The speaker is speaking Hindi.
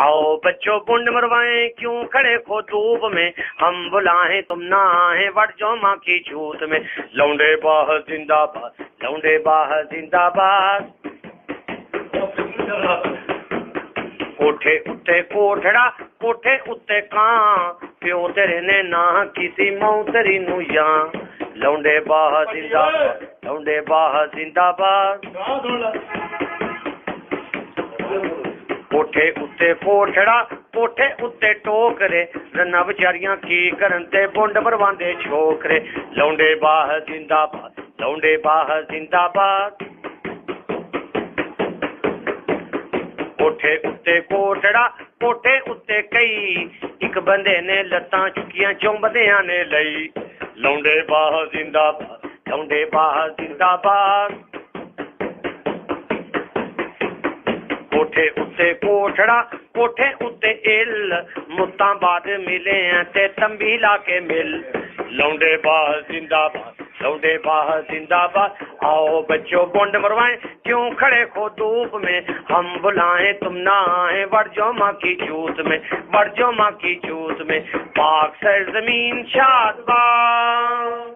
आओ बच्चों बुंड मरवाएं क्यों खड़े खो धूप में, हम बुलाएं तुम ना आए बढ़ जाओ माँ की छूत में। लौंडे बाह जिंदाबाद, लौंडे बाह जिंदाबाद। कोठे उत्ते कोठड़ा, कोठे उत्ते कां, प्यो तेरे ने ना किसी मऊ तेरी नू यां। लौंडे बाह जिंदाबाद, लौंडे बाह जिंदाबाद। कोठे उत्ते कोठड़ा, कोठे उत्ते टोकरे, रन्ना बेचारियां की करन ते बुंड मरवांदे छोकरे। लौंडे बाह जिंदाबाद, लौंडे बाह जिंदाबाद। कोठे उत्ते कोठड़ा, कोठे उत्ते कई, एक बंदे ने लत्तां चुकियां चौंबदियां ने लई। लौंडे बाह जिंदाबाद, लौंडे बाह जिंदाबाद। कोठे उत्ते कोठड़ा, कोठे उत्ते इल, मुत्तां बाद मिले हैं ते तंबी ला के मिल। लौंडे बाह जिंदाबाद, लौंडे बाह जिंदाबाद। आओ बच्चों बुंड मरवाएं क्यों खड़े खो धूप में, हम बुलाएं तुम ना आए बढ़ जाओ माँ की चूत में, बढ़ जाओ माँ की चूत में। पाक सरजमीन शादबाद।